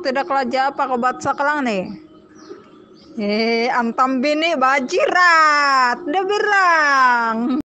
tidak kelaja apa kau baca kelang nih. Antam bini bajirat, udah bilang.